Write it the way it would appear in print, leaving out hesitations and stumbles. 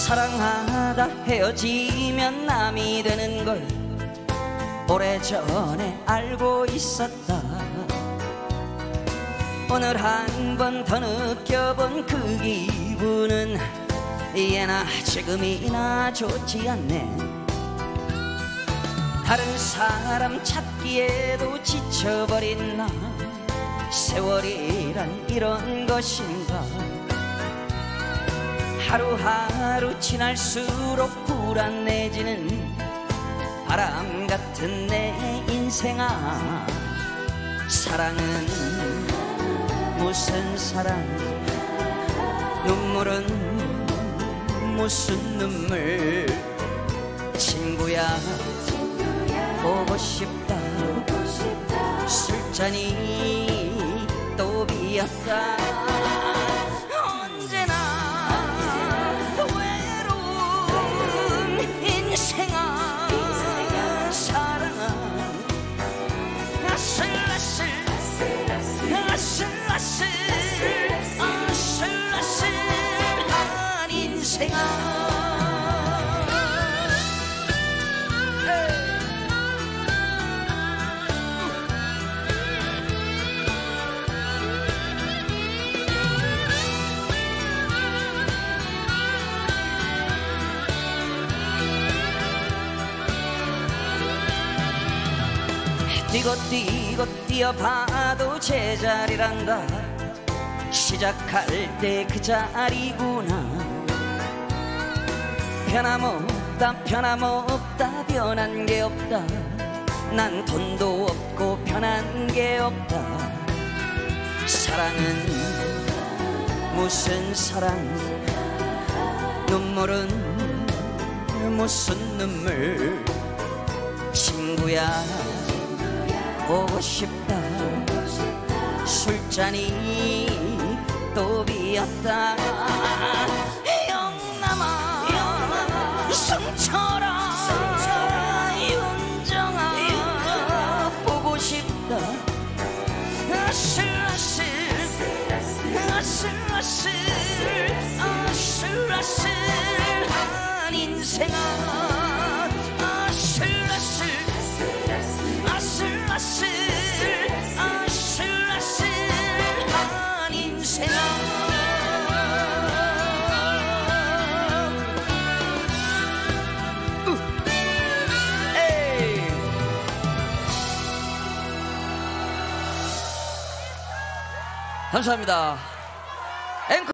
사랑하다 헤어지면 남이 되는 걸 오래전에 알고 있었다. 오늘 한 번 더 느껴본 그 기분은 예나 지금이나 좋지 않네. 다른 사람 찾기에도 지쳐버린 나, 세월이란 이런 것인가. 하루하루 지날수록 불안해지는 바람 같은 내 인생아. 사랑은 무슨 사랑, 눈물은 무슨 눈물. 친구야 보고 싶다. 술잔이 또 비었다. 언제나 외로운 인생아. 사랑아 아슬아슬 아슬아슬 아슬아슬한 인생아. 뛰고 뛰고 뛰어봐도 제자리란다. 시작할 때 그 자리구나. 변함없다 변함없다 변한 게 없다. 난 돈도 없고 변한 게 없다. 사랑은 무슨 사랑, 눈물은 무슨 눈물. 친구야 보고 싶다. 술잔이 또 비었다. 영남아 승철아 윤정아 보고 싶다. 아슬아슬 아슬아슬 아슬아슬한 인생아. 아슬아슬 아슬아슬 아슬아슬한 인생아. 감사합니다. 앵커